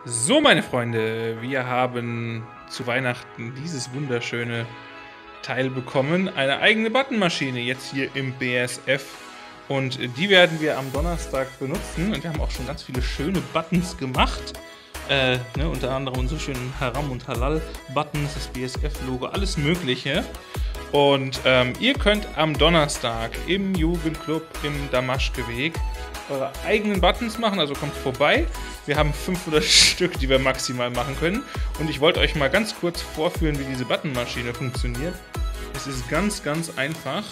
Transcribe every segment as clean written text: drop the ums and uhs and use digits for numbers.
So, meine Freunde, wir haben zu Weihnachten dieses wunderschöne Teil bekommen. Eine eigene Buttonmaschine jetzt hier im BASF. Und die werden wir am Donnerstag benutzen. Und wir haben auch schon ganz viele schöne Buttons gemacht. Unter anderem unsere schönen Haram- und Halal-Buttons, das BASF-Logo, alles Mögliche. Und ihr könnt am Donnerstag im Jugendclub im Damaschkeweg eure eigenen Buttons machen, also kommt vorbei. Wir haben 500 Stück, die wir maximal machen können. Und ich wollte euch mal ganz kurz vorführen, wie diese Buttonmaschine funktioniert. Es ist ganz, ganz einfach.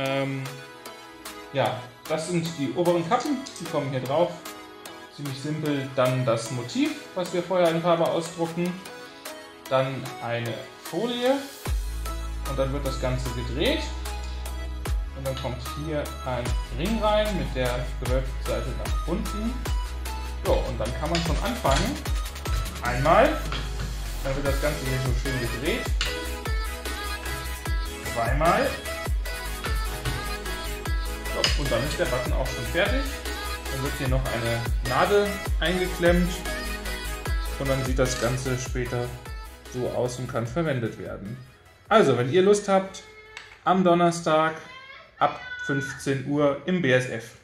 Das sind die oberen Kappen, die kommen hier drauf. Ziemlich simpel. Dann das Motiv, was wir vorher in Farbe ausdrucken. Dann eine Folie. Und dann wird das Ganze gedreht. Und dann kommt hier ein Ring rein mit der gewölbten Seite nach unten. So, und dann kann man schon anfangen. Einmal, dann wird das Ganze hier so schön gedreht. Zweimal. So, und dann ist der Button auch schon fertig. Dann wird hier noch eine Nadel eingeklemmt. Und dann sieht das Ganze später so aus und kann verwendet werden. Also, wenn ihr Lust habt, am Donnerstag ab 15 Uhr im BASF.